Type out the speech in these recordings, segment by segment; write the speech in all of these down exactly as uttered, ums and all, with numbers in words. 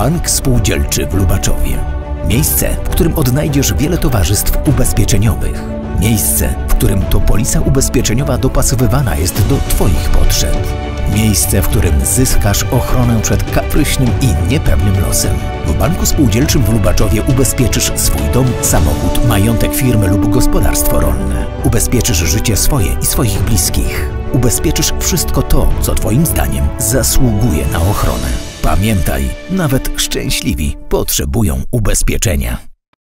Bank Spółdzielczy w Lubaczowie. Miejsce, w którym odnajdziesz wiele towarzystw ubezpieczeniowych. Miejsce, w którym to polisa ubezpieczeniowa dopasowywana jest do Twoich potrzeb. Miejsce, w którym zyskasz ochronę przed kapryśnym i niepewnym losem. W Banku Spółdzielczym w Lubaczowie ubezpieczysz swój dom, samochód, majątek firmy lub gospodarstwo rolne. Ubezpieczysz życie swoje i swoich bliskich. Ubezpieczysz wszystko to, co Twoim zdaniem zasługuje na ochronę. Pamiętaj, nawet szczęśliwi potrzebują ubezpieczenia.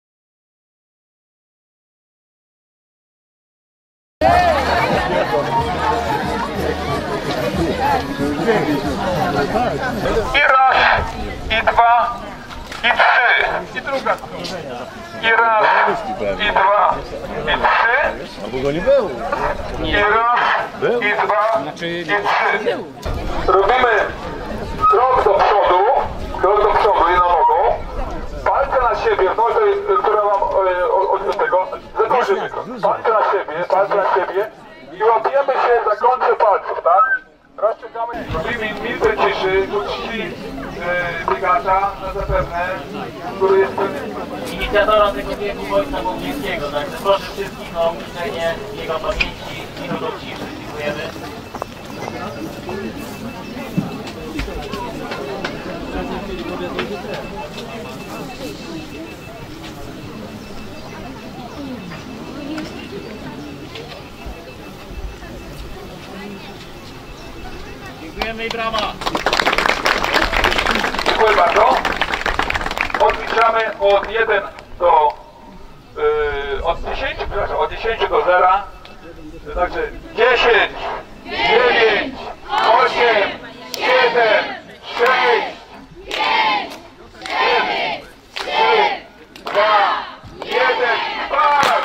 I raz, i dwa, i trzy. I druga. I raz, i dwa, i trzy. No bo go nie było. I raz, i dwa, i trzy. Robimy krok do przodu, krok do przodu jedną nogą. Palce na siebie, w nodze, która mam od, od tego. Zakończymy krok. Palce na siebie, palce na siebie. I łapiemy się za końce palców, tak? Rozciągamy. Robimy minutę ciszy, ku czci yy, biegacza, na zapewne, który jest inicjatora tego biegu Wojska Bąbieńskiego. Także proszę wszystkich o uczczenie jego pamięci minutą ciszy. Dziękujemy. Dziękujemy i brawa! Dziękuję bardzo. Odliczamy od jeden do yy, od dziesięciu, przepraszam, od dziesięciu do zera. Także dziesięć, dziewięć, osiem, siedem, sześć, pięć, cztery, trzy, dwa, jeden, start!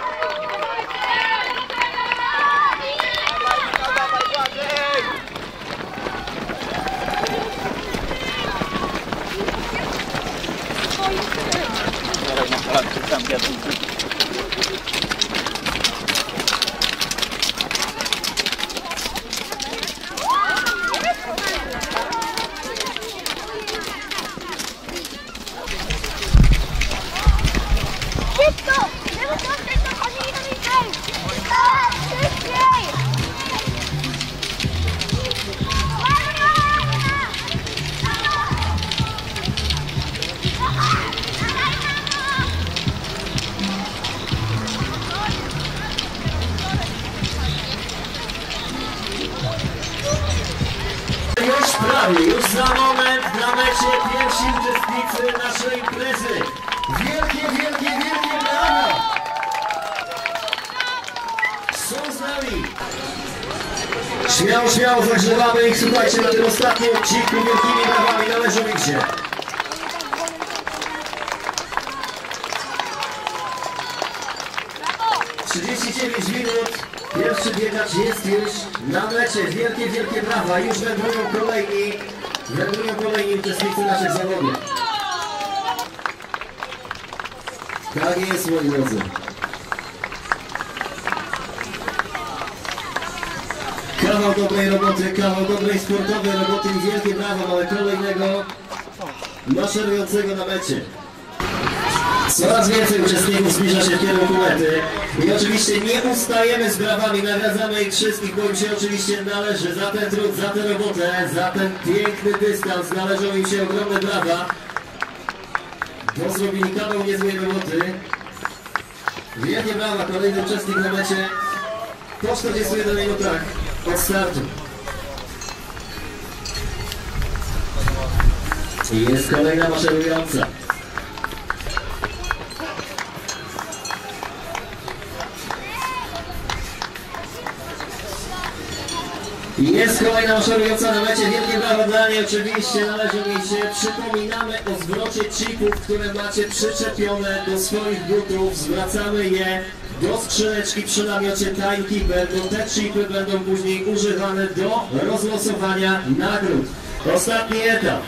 Już prawie, już za moment na mecie pierwsi uczestnicy naszej imprezy. Wielkie, wielkie, wielkie brawa! Są z nami. Śmiało, śmiało zagrzewamy ich, słuchajcie, na tym ostatnim odcinku wielkimi brawami należą im się. trzydzieści dziewięć minut. Pierwszy biegacz jest już na mecie. Wielkie, wielkie brawa. Już wędrują kolejni, wędrują kolejni uczestnicy naszych zawodów. Tak jest, moi drodzy. Kawał dobrej roboty, kawał dobrej sportowej roboty i wielkie brawa. Mamy kolejnego maszerującego na mecie. Coraz więcej uczestników zbliża się w kierunku mety i oczywiście nie ustajemy z brawami, nagradzamy ich wszystkich, bo im się oczywiście należy za ten trud, za tę robotę, za ten piękny dystans, należą im się ogromne brawa, bo zrobili kawał niezłej roboty. Wielkie brawa, kolejny uczestnik na mecie po czterdziestu jeden minutach od startu. I jest kolejna maszerująca. Jest kolejna maszerująca na mecie. Wielkie brawa dla niej, oczywiście należy mi się. Przypominamy o zwrocie chipów, które macie przyczepione do swoich butów. Zwracamy je do skrzyneczki przy namiocie Timekeeper, bo te chipy będą później używane do rozlosowania nagród. Ostatni etap.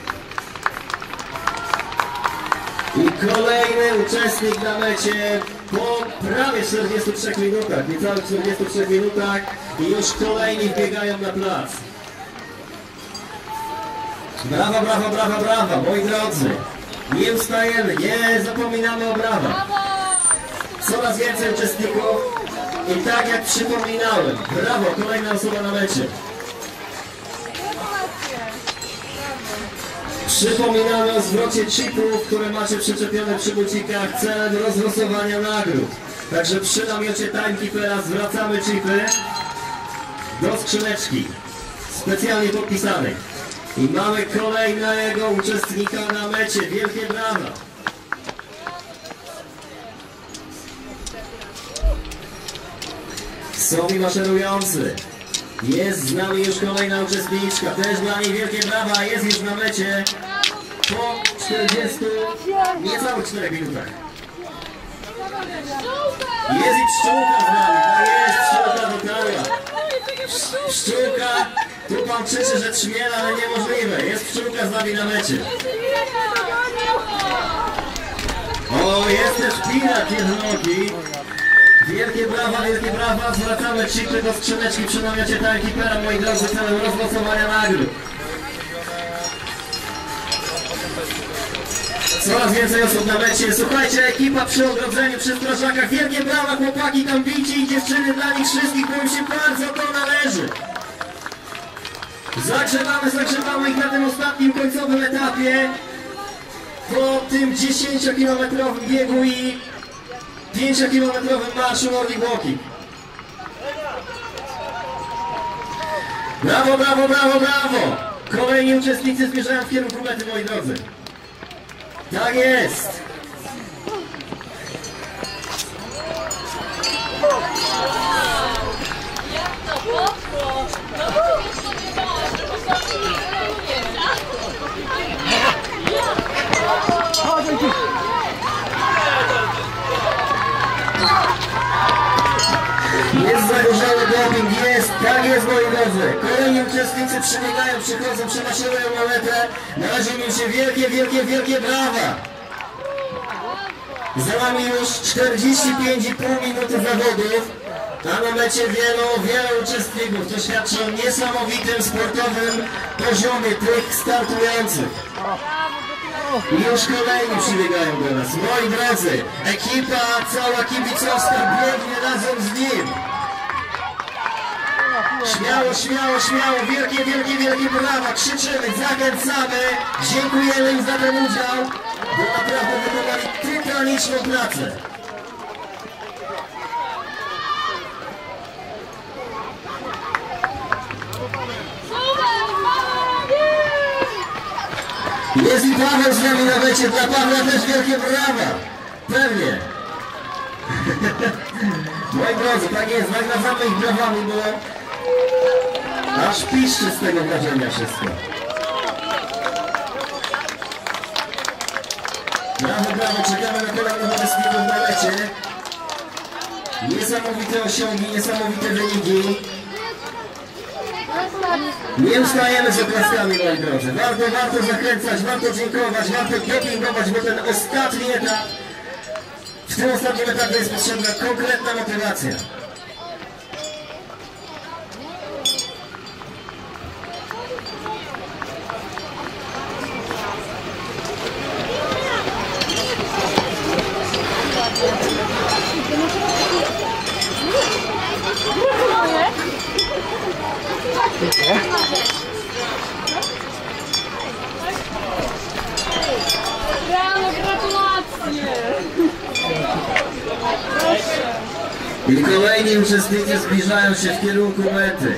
I kolejny uczestnik na mecie po prawie czterdziestu trzech minutach, niecałych czterdziestu trzech minutach i już kolejni wbiegają na plac. Brawa, brawa, brawa, brawa, moi drodzy. Nie ustajemy, nie zapominamy o brawach. Coraz więcej uczestników i tak jak przypominałem, brawo, kolejna osoba na mecie. Przypominamy o zwrocie chipów, które macie przyczepione przy bucikach celem rozlosowania nagród. Także przy namiocie Timekeepera zwracamy chipy do skrzyneczki specjalnie podpisanych. I mamy kolejnego uczestnika na mecie. Wielkie brawa! Są i maszerujący. Jest z nami już kolejna uczestniczka. Też dla niej wielkie brawa. Jest już na mecie po czterdziestu, niecałych czterech minutach. Jest i pszczółka z nami. To jest pszczółka dotarła. Pszczółka, tu pan krzyczy, że trzmiela, ale niemożliwe. Jest pszczółka z nami na mecie. O, jest też pirat jednonogi. Wielkie brawa, wielkie brawa. Zwracamy chipy do skrzyneczki przy namiocie Timekeepera, moi drodzy, celem rozlosowania nagród. Coraz więcej osób na mecie. Słuchajcie, ekipa przy ogrodzeniu, przy strażakach. Wielkie brawa, chłopaki tam bici i dziewczyny, dla nich wszystkich, bo im się bardzo to należy. Zagrzewamy, zagrzewamy ich na tym ostatnim końcowym etapie. Po tym dziesięciokilometrowym biegu i pięciokilometrowym marszu Nordic Walking. Brawo, brawo, brawo, brawo! Kolejni uczestnicy zmierzają w kierunku mety, moi drodzy. Tak jest! Jest zagorzały doping, jest, tak jest, moi drodzy. Kolejni uczestnicy przybiegają, przychodzą, przemaszerują na metę. Należą im się wielkie, wielkie, wielkie brawa. Za nami już czterdzieści pięć i pół minuty zawodów, a na mecie wielu, wielu uczestników. To świadczy o niesamowitym sportowym poziomie tych startujących. I już kolejni przybiegają do nas. Moi drodzy, ekipa cała kibicowska biegnie razem z nim. Śmiało, śmiało, śmiało, wielkie, wielkie, wielkie brawa, krzyczymy, zachęcamy, dziękujemy im za ten udział, bo naprawdę wykonali tytaniczną pracę. Jest i Paweł z nami na mecie, dla Pawła też wielkie brawa. Pewnie. Moi drodzy, tak jest, nagradzamy ich brawami, bo aż piszczy z tego wrażenia wszystko. Brawo, brawo, czekamy na kolejnych uczestników na mecie. Niesamowite osiągi, niesamowite wyniki. Nie ustajemy z oklaskami, moi drodzy. Warto, warto zachęcać, warto dziękować, warto dopingować, bo ten ostatni etap, w tym ostatnim etapie jest potrzebna konkretna motywacja. Brawo, gratulacje! I kolejni uczestnicy zbliżają się w kierunku mety.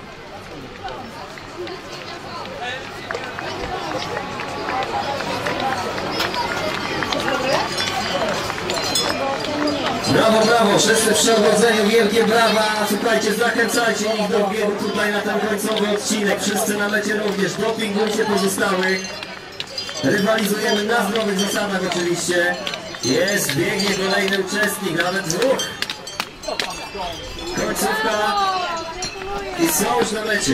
Brawo, brawo, wszyscy przy ogrodzeniu, wielkie brawa. Słuchajcie, zachęcajcie ich do biegu tutaj na ten końcowy odcinek. Wszyscy na mecie również, dopingujcie pozostałych. Rywalizujemy na zdrowych zasadach oczywiście. Jest, biegnie kolejny uczestnik, nawet dwóch. Końcówka i są już na mecie.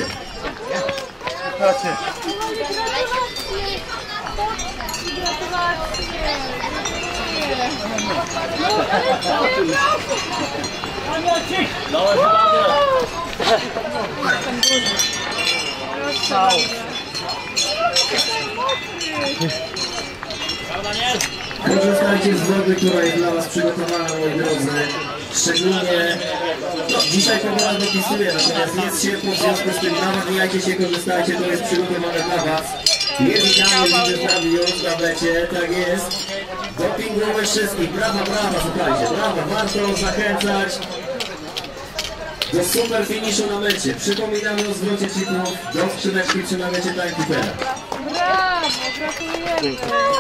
Korzystajcie z wody, która jest dla Was przygotowana, moi drodzy. Szczególnie, no, dzisiaj pogoda dopisuje, natomiast jest ciepło, w związku z tym nawadniajcie się, korzystajcie, to jest przygotowane dla Was. Jest idealnie, widzę z nami już na mecie, tak jest. Dopingowe wszystkich, brawa, brawa, słuchajcie, brawa, warto zachęcać do super finiszu na mecie. Przypominamy o zwrocie chipów do skrzyneczki przy namiocie Timekeepera. Brawo, gratulujemy.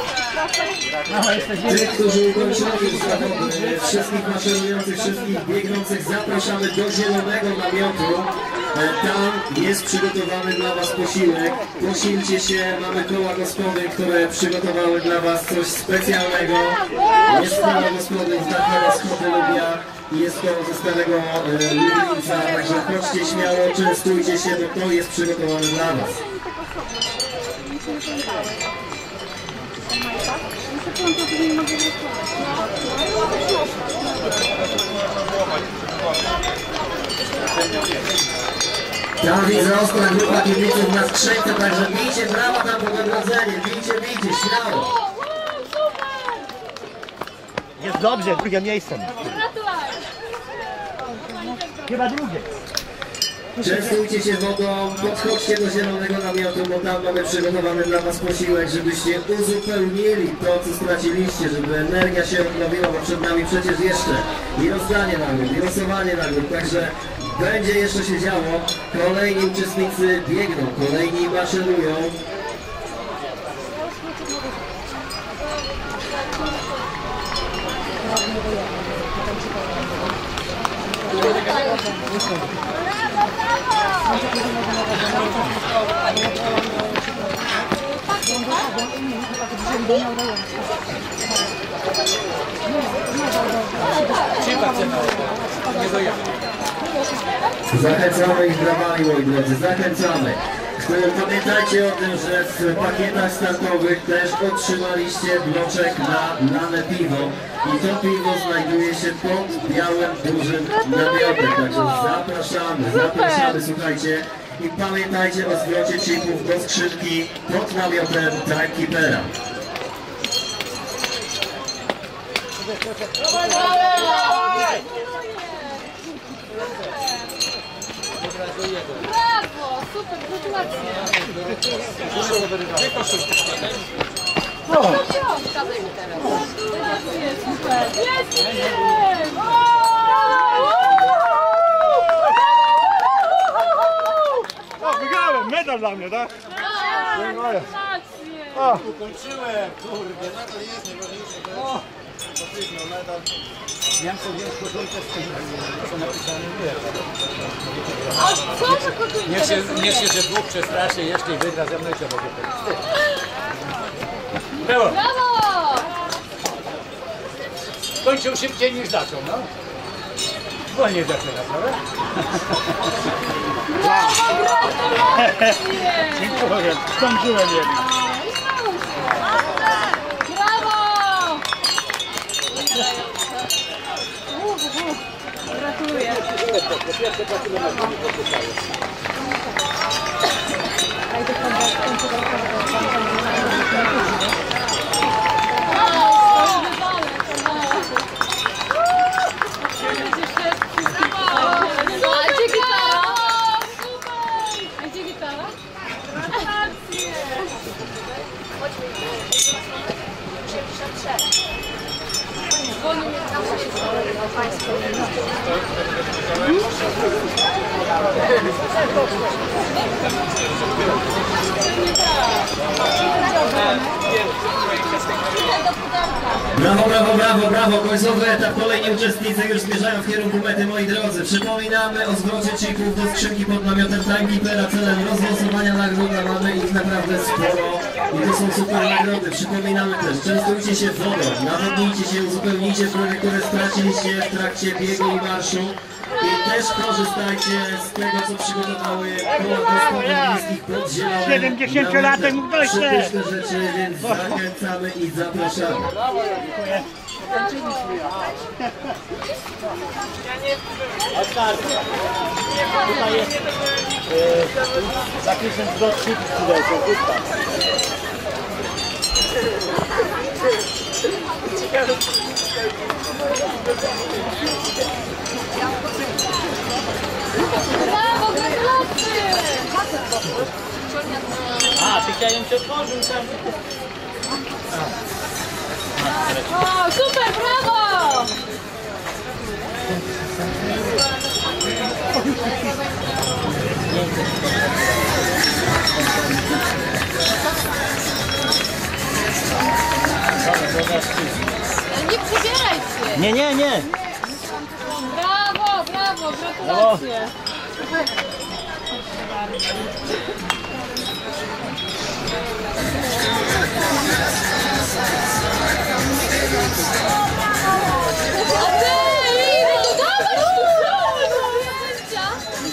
Tych, którzy ukończyli zawody, wszystkich maszerujących, wszystkich biegnących zapraszamy do zielonego namiotu. Tam jest przygotowany dla Was posiłek. Posilcie się, mamy koła gospodyń, które przygotowały dla Was coś specjalnego. Jest koło gospodyń z Dachera z Hotelubia. Jest to ze starego e, Lublińca, także chodźcie śmiało, częstujcie się, bo to jest przygotowane dla Was. Tam widzę ostra grupa kibiców na skrzynce, także bijcie brawa tam po nagrodzenie, bijcie, bijcie, śmiało. Jest dobrze, drugie miejsce. Chyba drugie. Częstujcie się wodą, podchodźcie do zielonego namiotu, bo tam mamy przygotowany dla Was posiłek, żebyście uzupełnili to, co straciliście, żeby energia się odnowiła, bo przed nami przecież jeszcze i rozdanie nagród, i losowanie nagród, także będzie jeszcze się działo. Kolejni uczestnicy biegną, kolejni maszerują. Zachęcamy ich brawami, moi drodzy, zachęcamy. Pamiętajcie o tym, że w pakietach startowych też otrzymaliście bloczek na lane piwo i to piwo znajduje się pod białym, dużym namiotem, także zapraszamy, zapraszamy, słuchajcie, i pamiętajcie o zwrocie chipów do skrzynki pod namiotem Timekeepera. Brawo, super, gratulacje. Jest super. Jest super. O, wygrałem, medal dla mnie, tak? Gratulacje. O, ukończyłem, kurde, medal jest najważniejszy. O, potrzebny medal. Ja sobie wziąć koszulkę z tym, co napisane A co za koszulkę? Niech się, niech się, że Bóg przestraszy jeszcze i wygra ze mną i się będzie było. Brawo! Kończył szybciej niż zaczął, no. Wolniej zaczyna, prawda? Brawo, gratulacje! Dziękuję, skończyłem jednak. Brawo! Gratuluję. A gdzie gitara? A gdzie gitara? Gratulacje! Brawo, brawo, brawo, brawo, końcowy etap, kolejni uczestnicy już zmierzają w kierunku mety, moi drodzy. Przypominamy o zwrocie chipów do skrzynki pod namiotem Timekeepera celem rozlosowania nagród, a mamy ich naprawdę sporo i to są super nagrody. Przypominamy też, częstujcie się wodą, nawodnijcie się, uzupełnijcie zdrowie, które straciliście w trakcie biegu i marszu. I też korzystajcie z tego, co przygotowały koła gospodyń miejskich Podzielone. siedemdziesięciolatek mógł dojść. Przepyszne rzeczy, więc zachęcamy i zapraszamy. Tutaj jest zapisem do trzy pudełko. Brawo, gratulacje! A, ty chciałem się otworzyć tam. O, super, brawo! Nie przebierajcie! Nie, nie, nie. Brawo, brawo, gratulacje! A ty, Iry, to dawaj tu, dawaj tu, jęcia!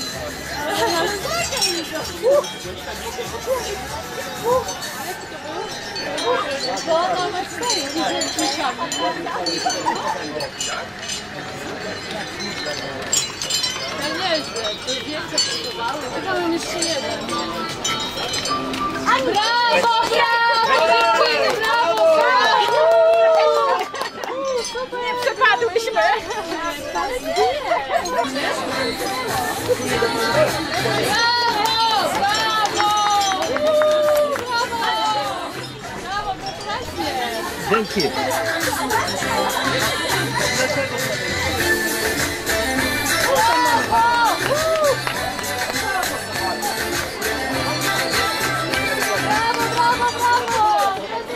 To nawet cztery, nie słyszałam. Ja nieźle, to zdjęcia pracowały. Chyba mam jeszcze jeden. Brawo, brawo, brawo, brawo, brawo! Super, nie przepadłyśmy. Ale nie. Brawo, brawo! Brawo! Brawo, gratulacje! Dzięki. Brawo, brawo, brawo!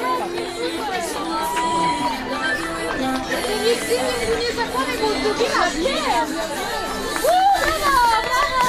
Nikt inny nie zakładaj, bo zgubiła, wiem! Brawo, brawo!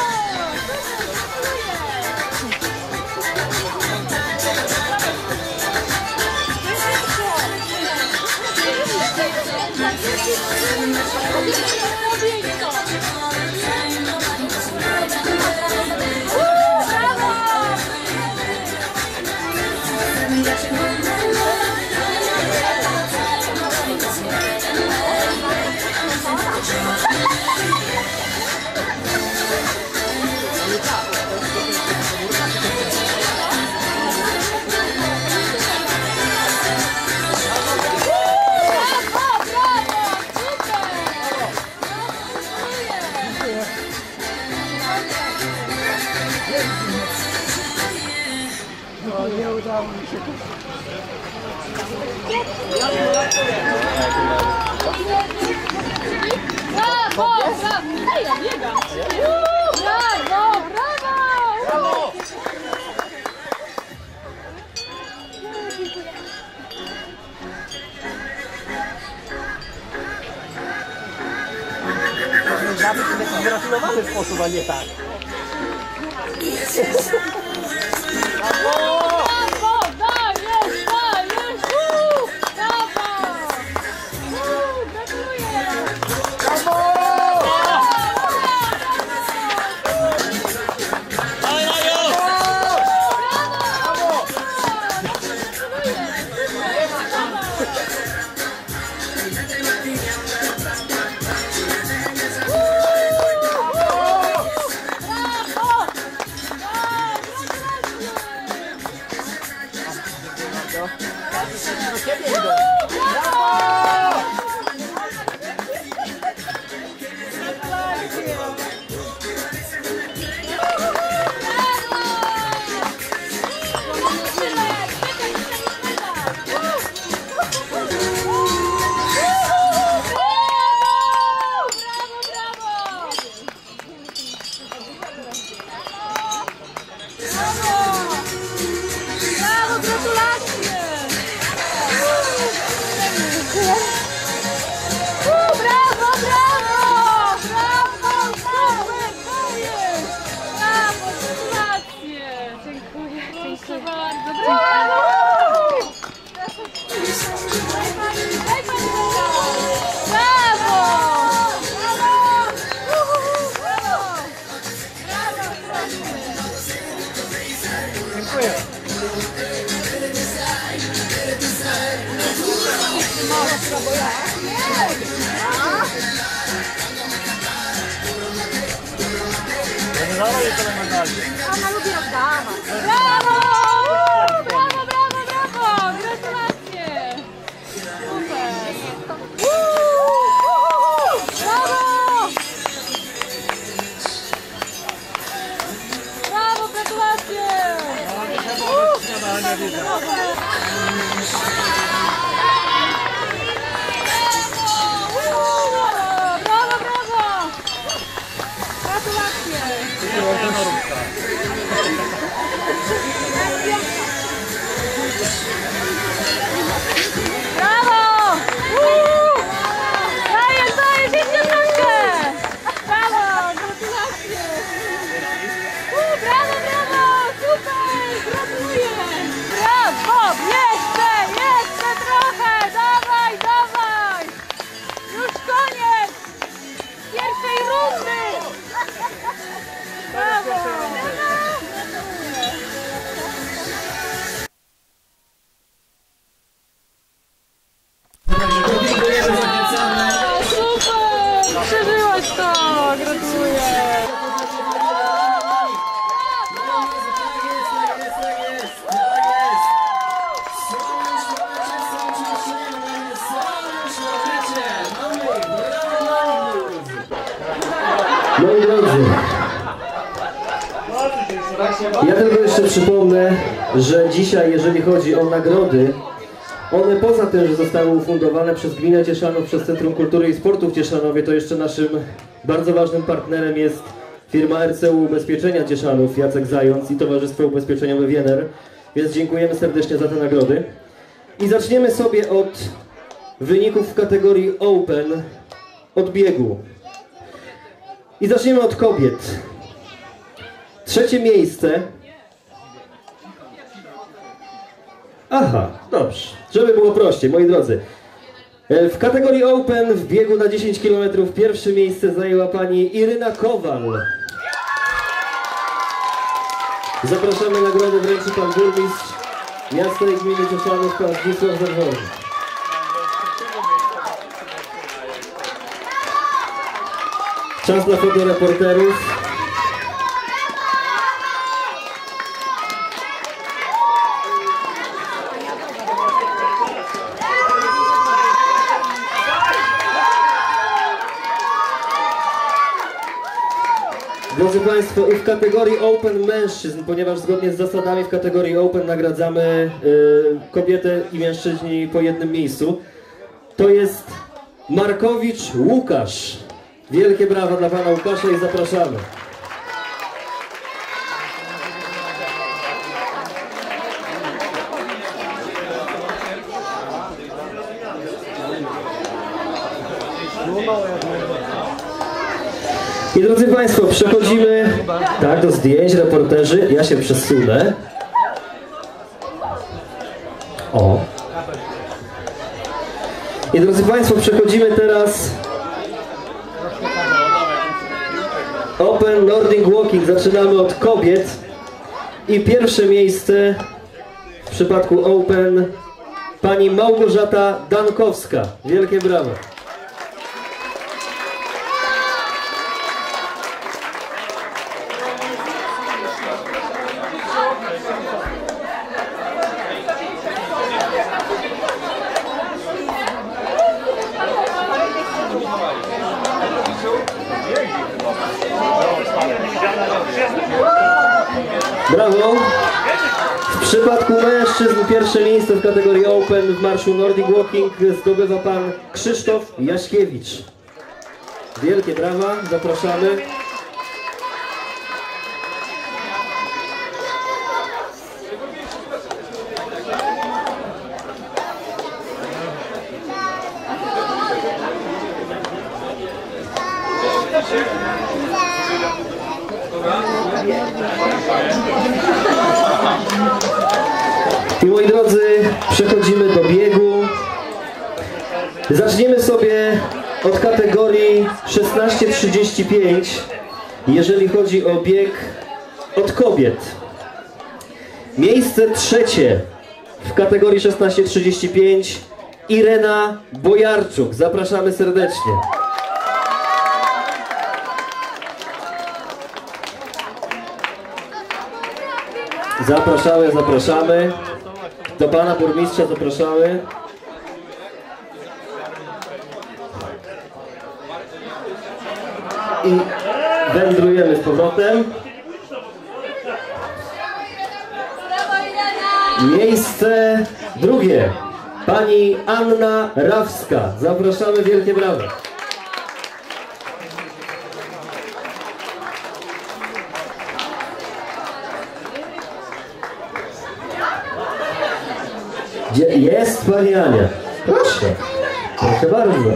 Brawo, brawo! Ej, ja biegam! Brawo, brawo! Nawet sobie pogratulowany w sposób, a nie tak. Brawo, dajesz, dajesz! Uuu, brawo! Uuu, gratuluję! Daj, Mario! Ona lubi oddawać. Brawo! Brawo, brawo, brawo! Gratulacje! Super! Brawo! Brawo, gratulacje! Brawo, brawo! Gratulacje! Brawo! Uuu! Dajesz, dajesz, jeszcze troszkę! Brawo, gratulacje! Uuu, brawo, brawo! Super! Gratuluję! Brawo! Jeszcze, jeszcze trochę! Dawaj, dawaj! Już koniec! Pierwszej rundy! Brawo! Super! Przeżyłaś to! Gratuluję! Moi drodzy, ja tylko jeszcze przypomnę, że dzisiaj, jeżeli chodzi o nagrody, one poza tym, że zostały ufundowane przez Gminę Cieszanów, przez Centrum Kultury i Sportu w Cieszanowie, to jeszcze naszym bardzo ważnym partnerem jest firma R C U Ubezpieczenia Cieszanów, Jacek Zając i Towarzystwo Ubezpieczeniowe Wiener, więc dziękujemy serdecznie za te nagrody. I zaczniemy sobie od wyników w kategorii Open, od biegu. I zaczniemy od kobiet. Trzecie miejsce. Aha, dobrze. Żeby było prościej, moi drodzy. W kategorii Open w biegu na dziesięć kilometrów pierwsze miejsce zajęła pani Iryna Kowal. Zapraszamy, nagrodę wręczy pan burmistrz miasta i gminy Cieszanów, pan Zdzisław Zarwoży. Czas na fotoreporterów. Drodzy Państwo, i w kategorii Open mężczyzn, ponieważ zgodnie z zasadami w kategorii Open nagradzamy y, kobietę i mężczyźni po jednym miejscu, to jest Markowicz Łukasz. Wielkie brawa dla pana Łukasza i zapraszamy. I drodzy Państwo, przechodzimy tak, do zdjęć, reporterzy. Ja się przesunę. O. I drodzy Państwo, przechodzimy teraz Open Nordic Walking. Zaczynamy od kobiet. I pierwsze miejsce w przypadku Open pani Małgorzata Dankowska. Wielkie brawo. Brawo! W przypadku mężczyzn pierwsze miejsce w kategorii Open w marszu Nordic Walking zdobywa pan Krzysztof Jaśkiewicz. Wielkie brawa, zapraszamy. I moi drodzy, przechodzimy do biegu. Zaczniemy sobie od kategorii szesnaście trzydzieści pięć, jeżeli chodzi o bieg od kobiet. Miejsce trzecie w kategorii szesnaście trzydzieści pięć Irena Bojarczuk. Zapraszamy serdecznie. Zapraszamy, zapraszamy. Do pana burmistrza zapraszamy. I wędrujemy z powrotem. Miejsce drugie. Pani Anna Rawska. Zapraszamy, wielkie brawa. Gdzie jest pani Ania? Proszę. Proszę bardzo.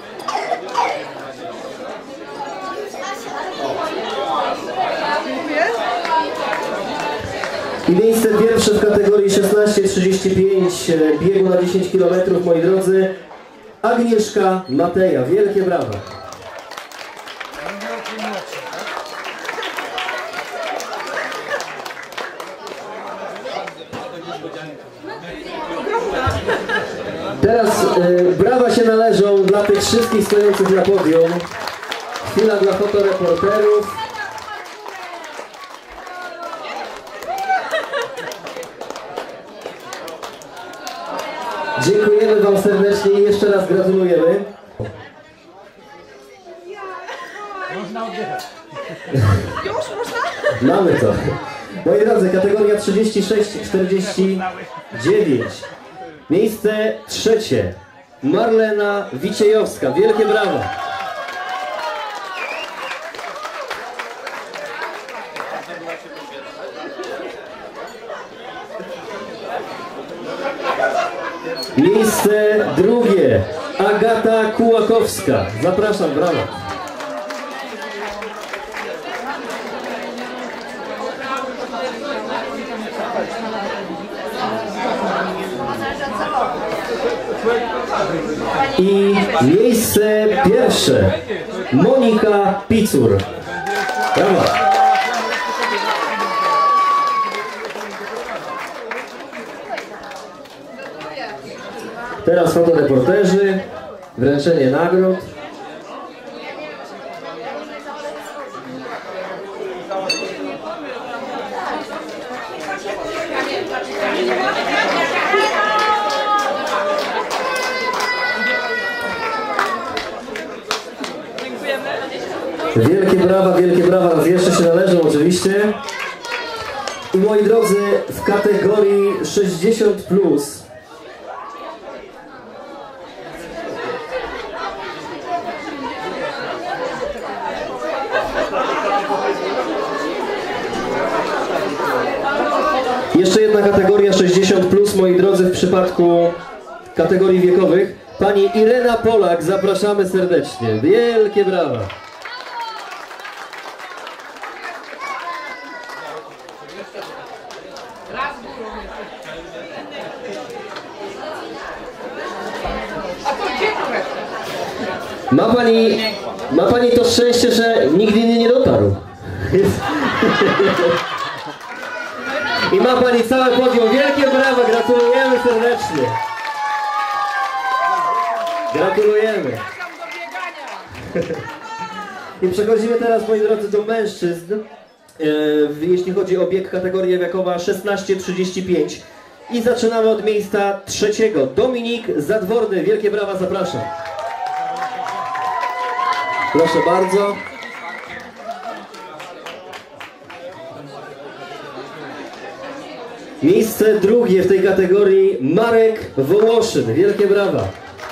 I miejsce pierwsze w kategorii szesnaście trzydzieści pięć biegu na dziesięć kilometrów, moi drodzy, Agnieszka Mateja. Wielkie brawa. Teraz y, brawa się należą dla tych wszystkich stojących na podium. Chwila dla fotoreporterów. Dziękujemy wam serdecznie i jeszcze raz gratulujemy. Można oddychać. Już można? Mamy to. Moi drodzy, kategoria trzydzieści sześć czterdzieści dziewięć. Miejsce trzecie. Marlena Wiciejowska. Wielkie brawa. Miejsce drugie. Agata Kułakowska. Zapraszam, brawa. I miejsce pierwsze. Monika Picur. Brawa. Teraz fotoreporterzy, wręczenie nagród. Wielkie brawa, wielkie brawa raz jeszcze się należą oczywiście. I moi drodzy, w kategorii sześćdziesiąt plus jeszcze jedna kategoria sześćdziesiąt plus, moi drodzy, w przypadku kategorii wiekowych. Pani Irena Polak, zapraszamy serdecznie. Wielkie brawa. Ma pani, ma pani to szczęście, że nikt inny nie dotarł. I ma pani całe podium. Wielkie brawa, gratulujemy serdecznie. Gratulujemy. I przechodzimy teraz, moi drodzy, do mężczyzn. Jeśli chodzi o bieg, kategoria wiekowa szesnaście trzydzieści pięć. I zaczynamy od miejsca trzeciego. Dominik Zadworny. Wielkie brawa, zapraszam. Proszę bardzo. Miejsce drugie w tej kategorii Marek Wołoszyn. Wielkie brawa.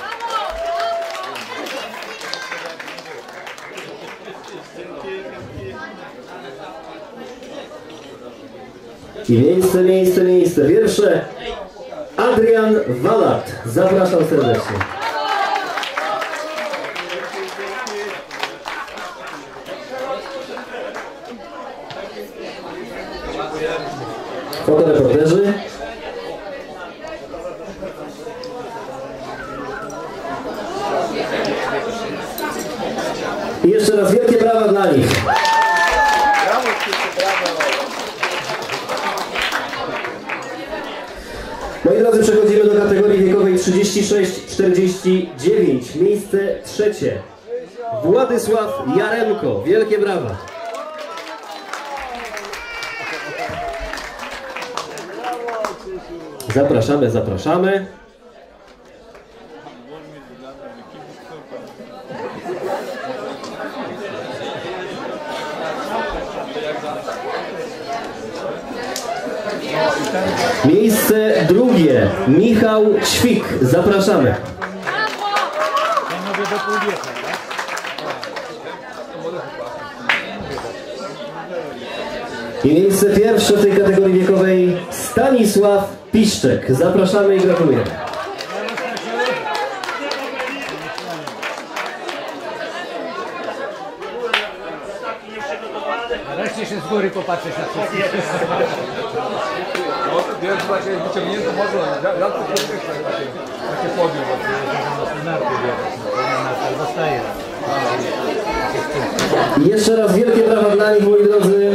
I miejsce, miejsce, miejsce. Pierwsze Adrian Walat. Zapraszam serdecznie. Fotoreporterzy. I jeszcze raz wielkie brawa dla nich. trzydzieści sześć czterdzieści dziewięć. Miejsce trzecie. Władysław Jaremko. Wielkie brawa. Zapraszamy, zapraszamy. Miejsce drugie. Michał Ćwik. Zapraszamy. I miejsce pierwsze w tej kategorii wiekowej Stanisław Piszczek. Zapraszamy i gratulujemy. Wreszcie się z góry popatrzeć na wszystkich. No, wiesz, właśnie wyciągnięto może, ja to kiedyś takie podium. I jeszcze raz wielkie brawa dla nich, moi drodzy.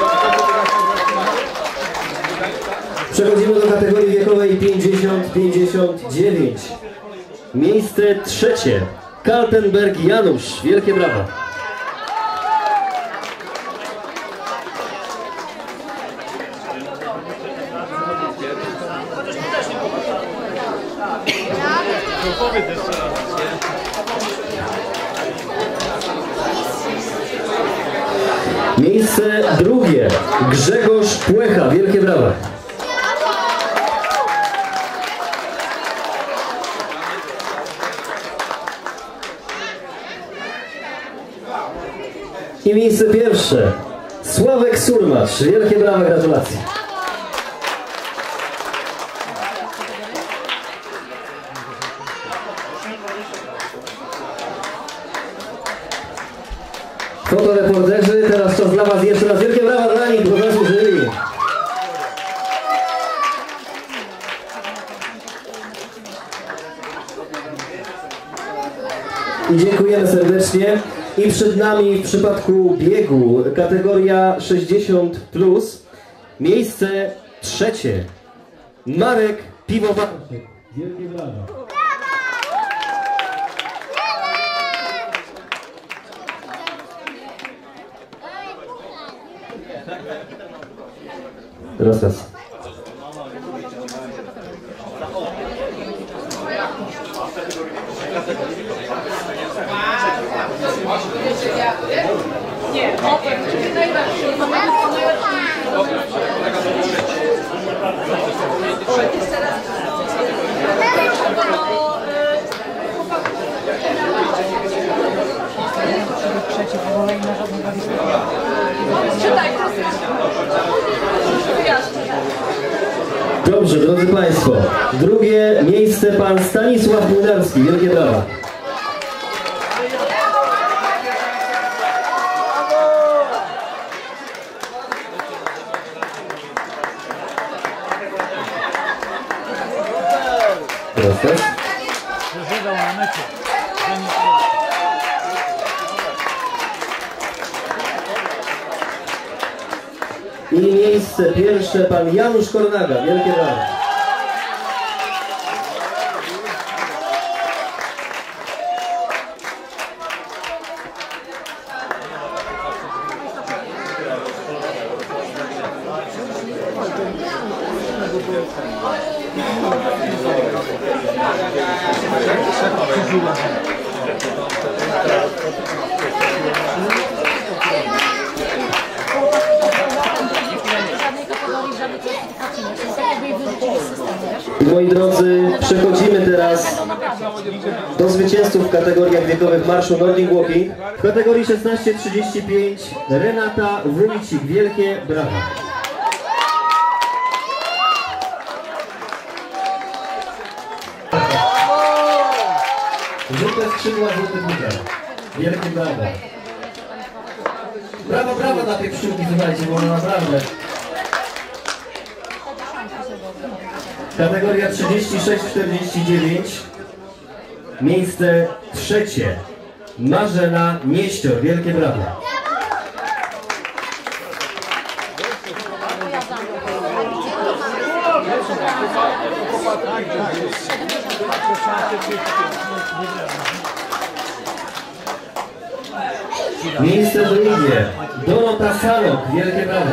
Przechodzimy do kategorii wiekowej pięćdziesiąt do pięćdziesięciu dziewięciu. Miejsce trzecie. Kaltenberg Janusz. Wielkie brawa. Miejsce drugie. Grzegorz Płecha. Wielkie brawa. I miejsce pierwsze. Sławek Surmacz. Wielkie brawa, gratulacje. Fotoreporterzy, teraz czas dla was. Jeszcze raz wielkie brawa dla nich, bo zasłużyli. I dziękujemy serdecznie. I przed nami w przypadku biegu kategoria sześćdziesiąt plus. Miejsce trzecie. Marek Piwowarczyk. Wielkie brawa. Raz, raz. Nie, Dobrze, drodzy Państwo. Drugie miejsce pan Stanisław Młynarski. Wielkie brawa. Proszę. Przeżywał na mecie. I miejsce pierwsze pan Janusz Kornaga. Wielkie brawa. Moi drodzy, przechodzimy teraz do zwycięzców w kategoriach wiekowych marszu Nordic Walking. W kategorii szesnaście trzydzieści pięć Renata Wójcik. Wielkie brawa. Żółte skrzydła, złoty butel. Wielkie brawa. Brawo, brawo dla tej pszczółki, słuchajcie, bo ona naprawdę... Kategoria trzydzieści sześć czterdzieści dziewięć. Miejsce trzecie. Marzena Nieścior. Wielkie brawo. Miejsce drugie. Dorota Salok, wielkie brawa.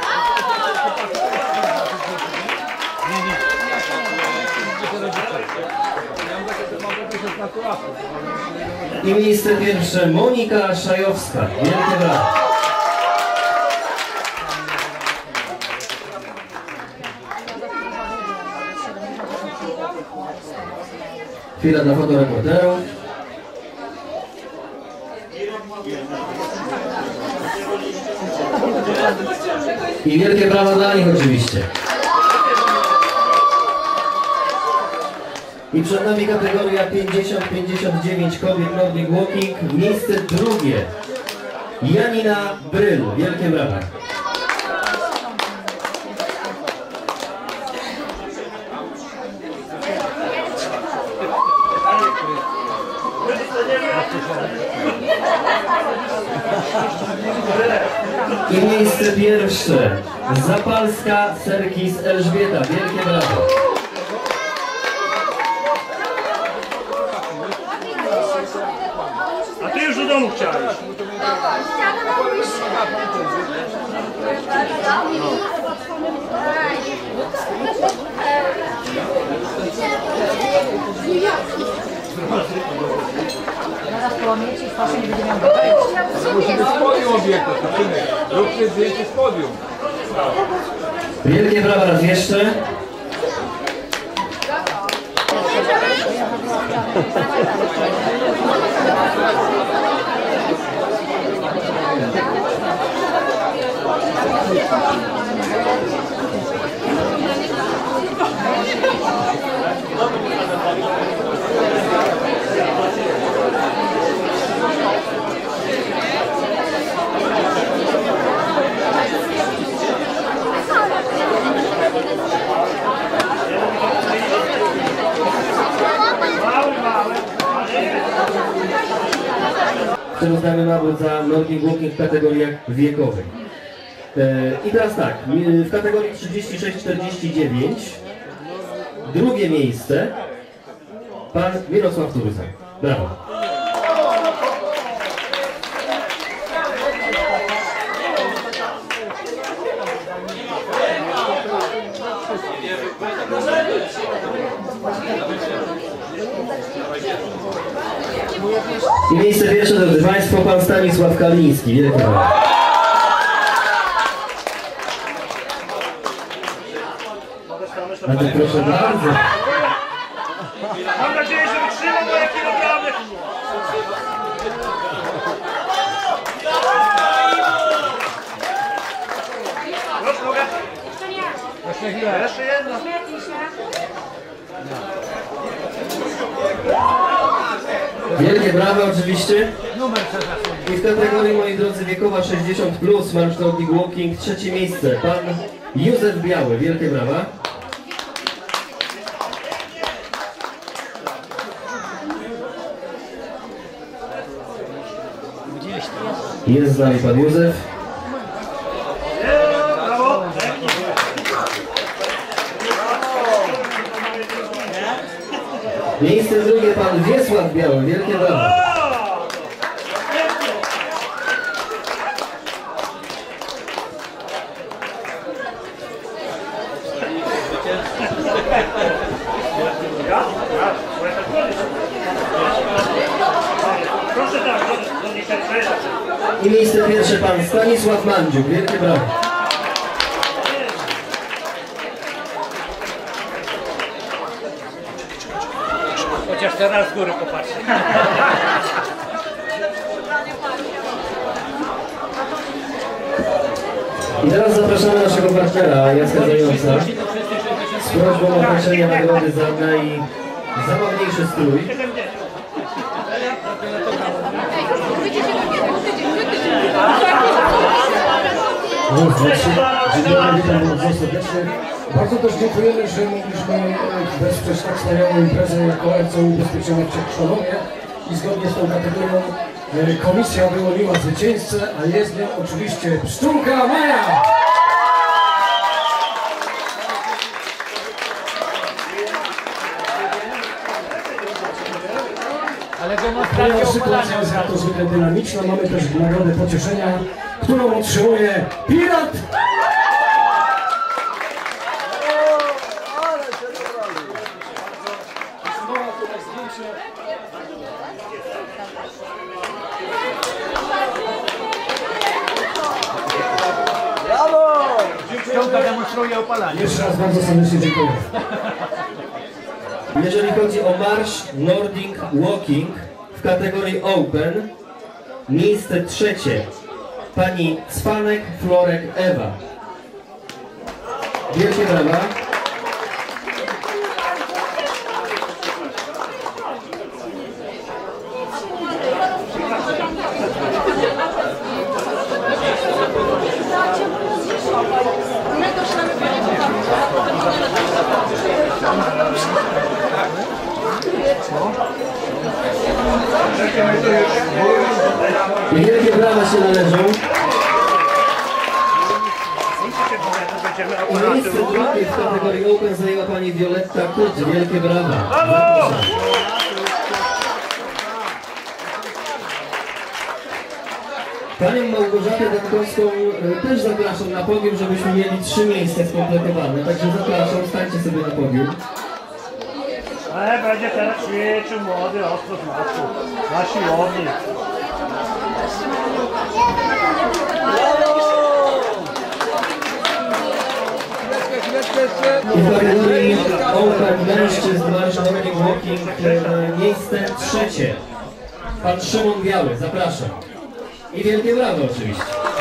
I miejsce pierwsze Monika Szajowska, wielkie brawa. Chwila dla fotoreporterów. I wielkie brawa dla nich oczywiście. I przed nami kategoria pięćdziesiąt pięćdziesiąt dziewięć kobiet Nordic Walking. Miejsce drugie Janina Bryl, wielkie brawa. I miejsce pierwsze Zapalska Serkis Elżbieta, wielkie brawo. A ty już do domu chciałeś. Zaraz połamiecie i twarzy nie będzie miał. Musi być z podium obiektu, róbcie zdjęcie z podium. Wielkie brawa raz jeszcze. Rozdamy nabór za Nordic Walking w kategoriach wiekowych. I teraz tak, w kategorii trzydzieści sześć czterdzieści dziewięć drugie miejsce pan Mirosław Turysa. Brawo. I miejsce pierwsze, drodzy Państwo, pan Stanisław Kaliński. Wielkie brawa. A ty proszę bardzo. Mam nadzieję, że wytrzyma moje kilogramy. Już mogę? Jeszcze nie. Jeszcze jedno. Wielkie brawa oczywiście. I w kategorii, moi drodzy, wiekowa sześćdziesiąt plus, Marsz Nordic Walking, trzecie miejsce, pan Józef Biały. Wielkie brawa. Jest z nami pan Józef. Brawo. Miejsce drugie pan Wiesław Biały. Wielkie brawa. Proszę tak, I miejsce pierwsze pan Stanisław Mandziuk. Wielkie brawa. Chociaż teraz z góry popatrzę. I teraz zapraszamy naszego partnera Jacka Zająca z prośbą o wręczenie nagrody za najzabawniejszy strój. Dzień dobry, witam bardzo serdecznie. Bardzo też dziękujemy, że mogliśmy wesprzeć tak wspaniałą imprezę jako R C U Ubezpieczenia w Czechosłowacji i zgodnie z tą kategorią komisja wyłoniła zwycięzcę, a jest nią oczywiście Pszczółka Maja! sytuacja jest jak to zwykle dynamiczna. Mamy też nagrodę pocieszenia, którą otrzymuje Pirat! Brawo! Piątka demonstruje opalanie. Jeszcze raz bardzo serdecznie dziękuję. Jeżeli chodzi o marsz Nordic Walking w kategorii Open, miejsce trzecie pani Cwanek Florek Ewa. Wielkie brawa. I wielkie brawa się należą. I miejsce drugie w kategorii Open zajęła pani Violetta Kut. Wielkie brawa. Panią Małgorzatę Datkowską też zapraszam na podium, żebyśmy mieli trzy miejsca skompletowane. Także zapraszam, stańcie sobie na podium. Ale będzie teraz ćwiczył młody ostro znaczy. Na siłowni. I w kategorii Open mężczyzn marsz Nordic Walking miejsce trzecie. Pan Szymon Biały, zapraszam. I wielkie brawo oczywiście.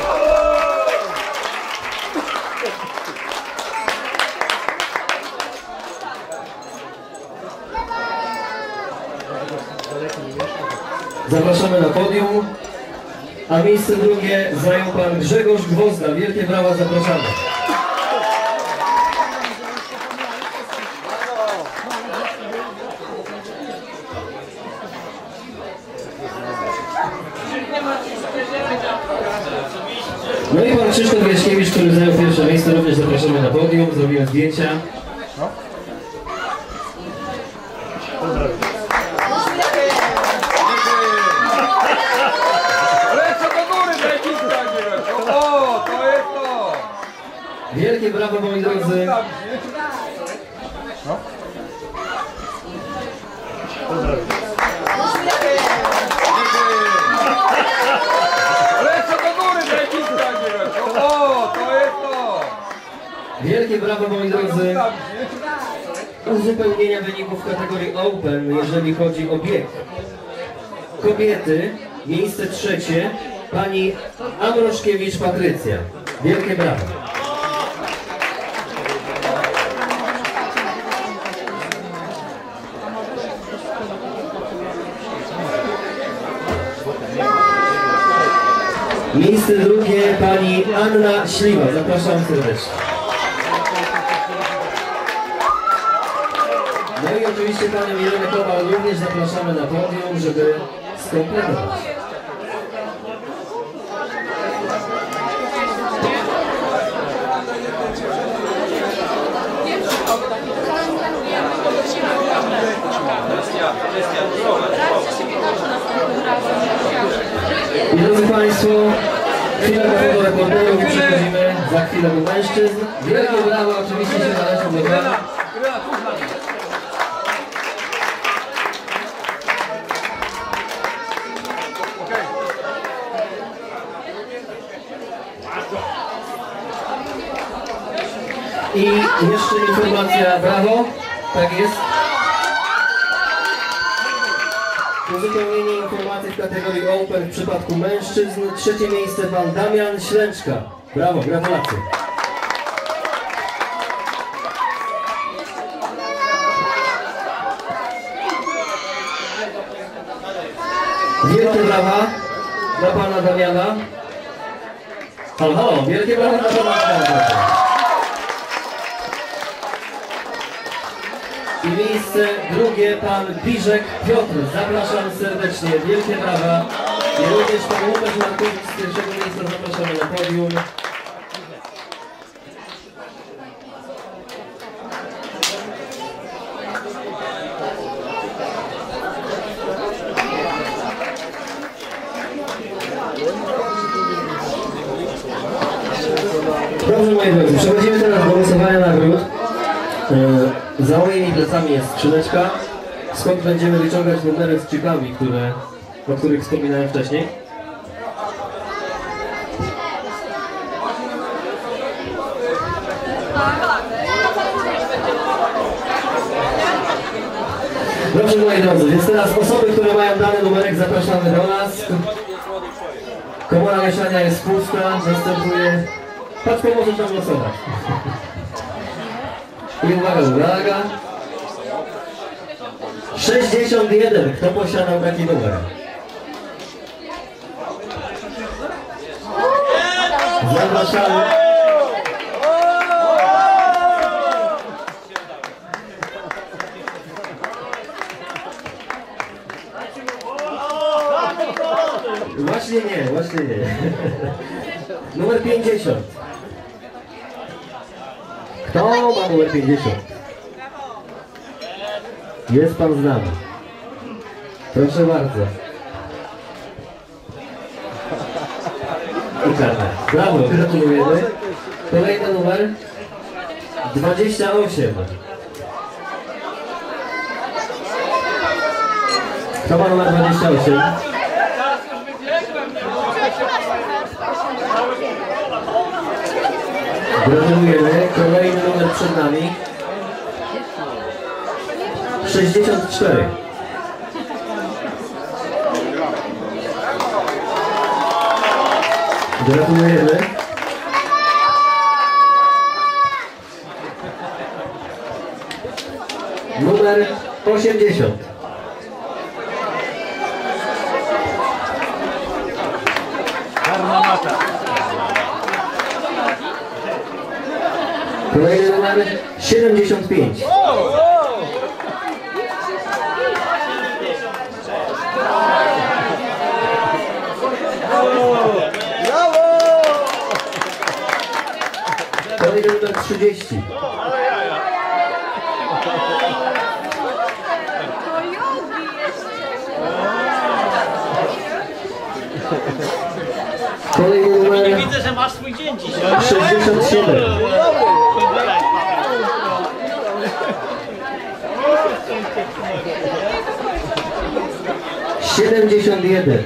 Zapraszamy na podium. A miejsce drugie zajął pan Grzegorz Gwozda. Wielkie brawa, zapraszamy. No i pan Krzysztof Jaśkiewicz, który zajął pierwsze miejsce, również zapraszamy na podium. Zrobiłem zdjęcia. O, to jest to! Wielkie brawo, moi drodzy. No. Lecę do góry, o, to jest to! Wielkie brawo, moi drodzy. Uzupełnienia wyników w kategorii Open, jeżeli chodzi o bieg. Kobiety, miejsce trzecie, pani Amroszkiewicz Patrycja. Wielkie brawo. Miejsce drugie pani Anna Śliwa. Zapraszam serdecznie. No i oczywiście panią Jelenę Kowal również zapraszamy na podium, żeby skompletować. I drodzy Państwo, chwilę do reporterów i przechodzimy za chwilę do mężczyzn. Wielkie brawa oczywiście się należą do pana. I jeszcze informacja, brawo, tak jest. Uzupełnienie informacji w kategorii Open w przypadku mężczyzn. Trzecie miejsce pan Damian Ślęczka. Brawo, gratulacje. Wielkie brawa dla pana Damiana. Halo, halo, wielkie brawa dla pana Damiana. I miejsce drugie pan Biżek Piotr. Zapraszam serdecznie. Wielkie brawa. I również pan Łukasz Markowicz z pierwszego miejsca zapraszamy na podium. moi drodzy, przechodzimy teraz do losowania nagród. Za moimi plecami jest skrzyneczka, skąd będziemy wyciągać numery z chipami, które, o których wspominałem wcześniej. Dobrze, moi drodzy, więc teraz osoby, które mają dany numerek, zapraszamy do nas. Komora mieszania jest pusta, następuje... Paczko, możesz tam losować. I uwaga, uwaga. sześćdziesiąt jeden. Kto posiadał taki numer? Zapraszamy. Właśnie nie, właśnie nie. Numer pięćdziesiąt. Kto ma numer pięćdziesiąt? Jest pan z nami. Proszę bardzo. I karta. Brawo, gratulujemy. Kolejny numer. dwadzieścia osiem. Kto ma numer dwadzieścia osiem? Gratulujemy. Kolejny numer przed nami. sześćdziesiąt cztery. Gratulujemy. Numer osiemdziesiąt. Czarna mata. Kolejny numer siedemdziesiąt pięć. Kolejny numer trzydzieści. Kolejny numer... Widzę, że masz swój dzień dzisiaj. sześćdziesiąt siedem. siedemdziesiąt jeden.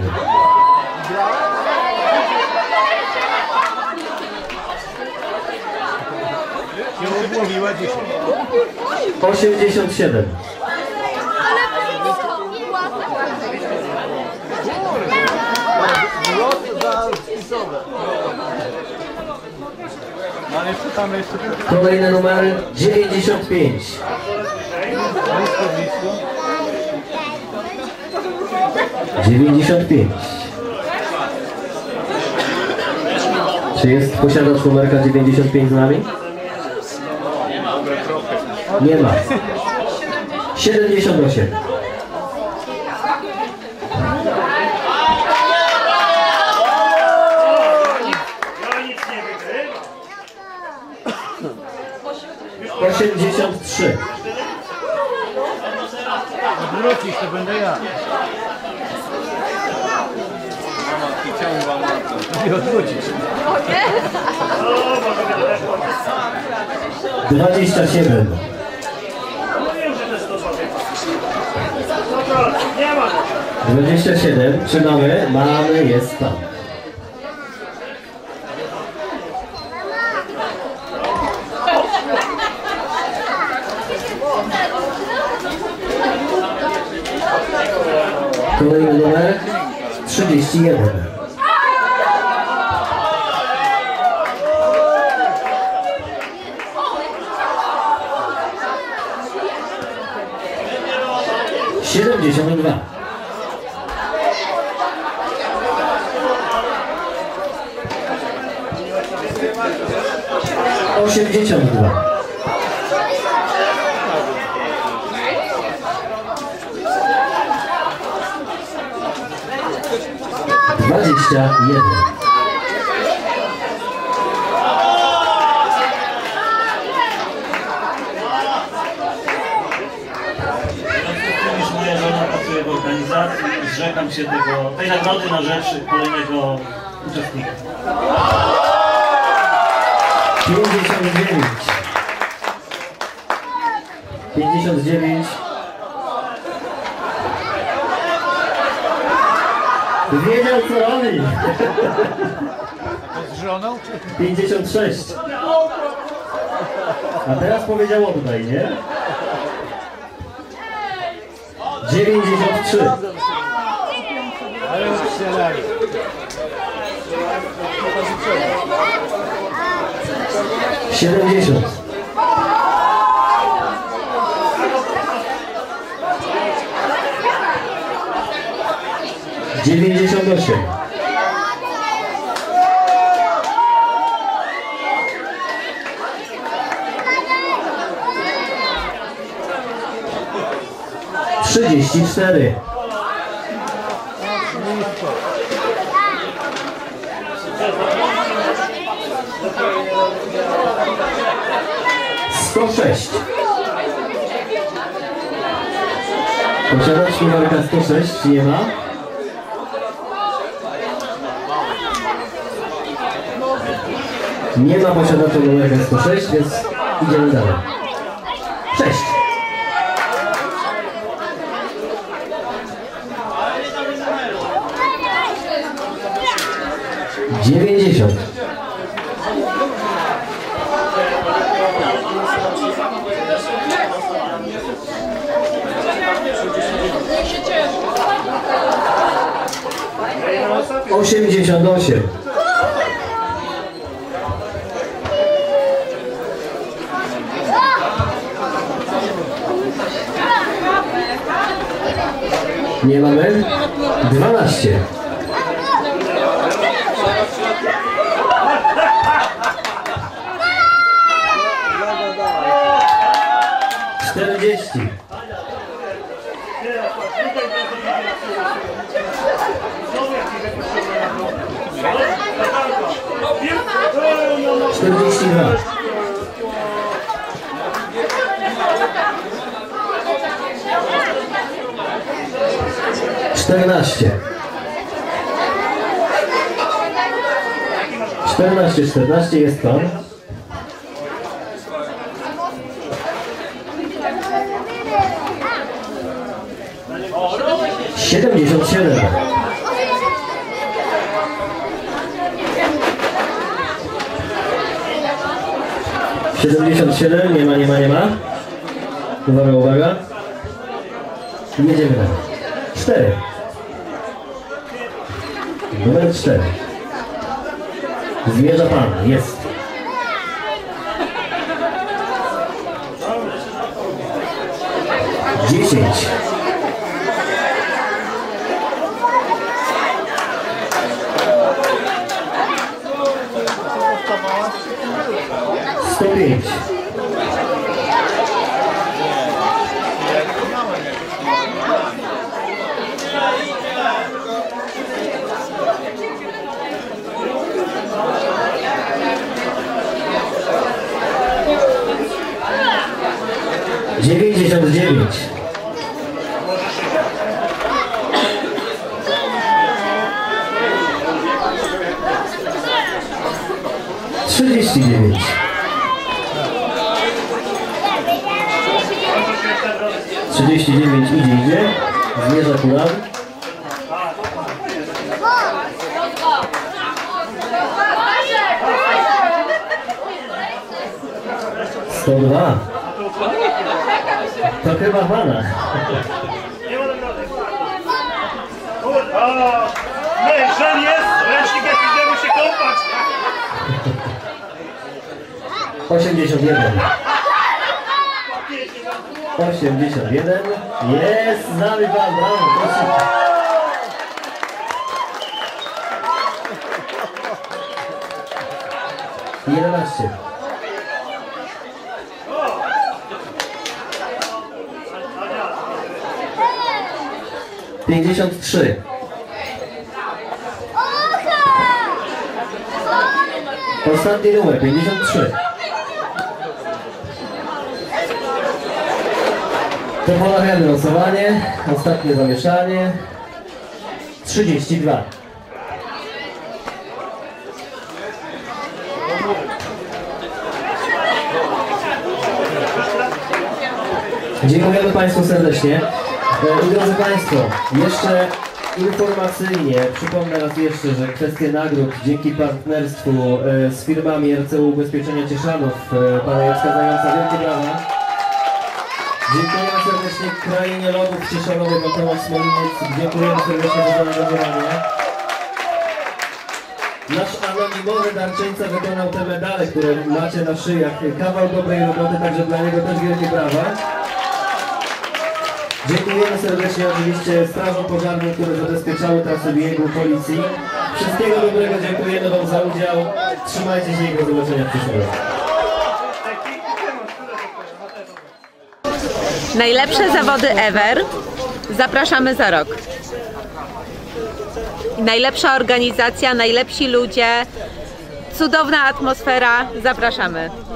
Się odmówiła dzisiaj. osiemdziesiąt siedem. No ale jeszcze tam jeszcze... Kolejny numer dziewięćdziesiąt pięć. Blisko, blisko. dziewięćdziesiąt pięć. Czy jest posiadacz numerka dziewięćdziesiąt pięć z nami? Nie ma. siedemdziesiąt osiem. osiemdziesiąt trzy. Wrócisz, to będę ja. I odwrócić. dwadzieścia siedem. dwadzieścia siedem. Czy mamy? Mamy, jest tam. Kolejny numer trzydzieści jeden. siedemdziesiąt dwa. osiemdziesiąt dwa. dwadzieścia jeden. Również moja żona pracuje w organizacji i zrzekam się tego, tej nagrody na rzecz kolejnego uczestnika. pięćdziesiąt dziewięć. pięćdziesiąt dziewięć. Wiedział co robi. Z żoną? pięćdziesiąt sześć. A teraz powiedział oddaj, nie? dziewięćdziesiąt trzy. Ale strzelali. siedemdziesiąt. dziewięćdziesiąt osiem. trzydzieści cztery. sto sześć. Posiadacz numerka sto sześć nie ma. Nie ma posiadacza numerka sto sześć, więc idziemy dalej. sześć. dziewięćdziesiąt. osiemdziesiąt osiem. Nie mamy. dwanaście. czterdzieści. czterdzieści dwa. czternaście. czternaście, czternaście jest pan. siedemdziesiąt siedem. siedemdziesiąt siedem, nie ma, nie ma, nie ma. Uwaga, uwaga. Jedziemy dalej. cztery. Numer cztery. Zmierza pan, jest. dziesięć. sto pięć. dziewięćdziesiąt dziewięć. trzydzieści dziewięć. trzydzieści dziewięć idzie, idzie. Zmierza ku nam. sto dwa. To chyba pana. Nie, żel jest, ręcznik jak idziemy się kąpać. osiemdziesiąt jeden. osiemdziesiąt jeden. Jest z nami pan, brawo, proszę. jedenaście. pięćdziesiąt trzy. Ostatni numer, pięćdziesiąt trzy. To ponawiamy losowanie. Ostatnie zamieszanie. trzydzieści dwa. Dziękujemy Państwu serdecznie. I drodzy Państwo, jeszcze informacyjnie przypomnę raz jeszcze, że kwestie nagród dzięki partnerstwu z firmami R C U Ubezpieczenia Cieszanów, Pana Jacka Zająca, wielkie brawa. Dziękujemy serdecznie Krainie Lodów Cieszanowej, Pan Tomasz Smoliniec, dziękujemy serdecznie za zaangażowanie. Nasz anonimowy darczyńca wykonał te medale, które macie na szyjach. Kawał dobrej roboty, także dla niego też wielkie brawa. Dziękujemy serdecznie oczywiście Strażom Pożarnym, które zabezpieczały trasę biegu, policji. Wszystkiego dobrego, dziękujemy Wam za udział. Trzymajcie się i do zobaczenia w przyszłym roku. Najlepsze zawody ever. Zapraszamy za rok. Najlepsza organizacja, najlepsi ludzie, cudowna atmosfera. Zapraszamy.